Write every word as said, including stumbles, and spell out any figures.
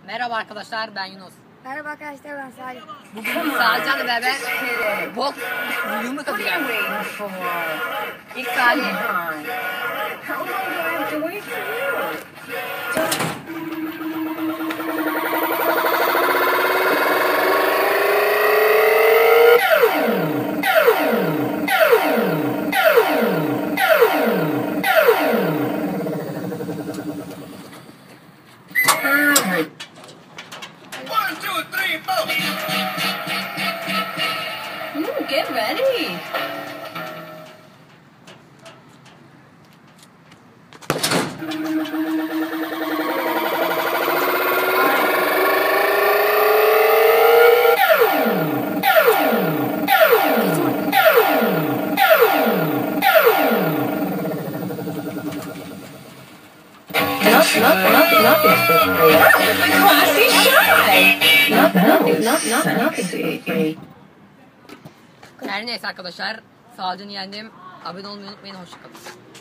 Merhaba arkadaşlar, ben Yunus. Merhaba arkadaşlar, ben Salih. Bugün Salih'le beraber bok yumruk atacağız. İlk Salih. One, two, three, four. Ooh, get ready. Not, not, not, nothing's for free. Classy shy. Not, nothing, not, not, nothing's for free. Her neyse arkadaşlar, Salih'ini yendim. Abone olmayı unutmayın, hoşçakalın.